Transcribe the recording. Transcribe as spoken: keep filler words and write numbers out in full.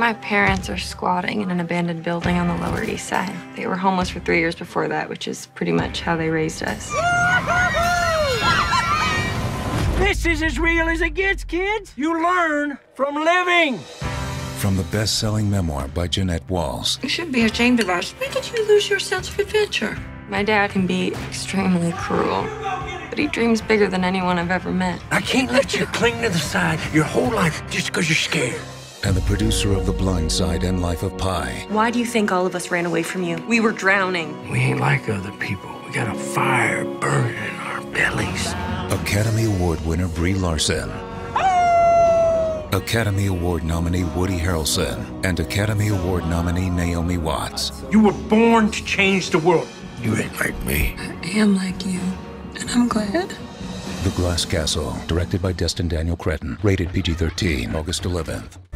My parents are squatting in an abandoned building on the Lower East Side. They were homeless for three years before that, which is pretty much how they raised us. This is as real as it gets, kids. You learn from living. From the best-selling memoir by Jeanette Walls. You should be ashamed of us. Why did you lose your sense of adventure? My dad can be extremely cruel, but he dreams bigger than anyone I've ever met. I can't let you cling to the side your whole life just because you're scared. And the producer of The Blind Side and Life of Pi. Why do you think all of us ran away from you? We were drowning. We ain't like other people. We got a fire burning in our bellies. Academy Award winner Brie Larson. Academy Award nominee Woody Harrelson. And Academy Award nominee Naomi Watts. You were born to change the world. You ain't like me. I am like you, and I'm glad. The Glass Castle, directed by Destin Daniel Cretton. Rated P G thirteen, August eleventh.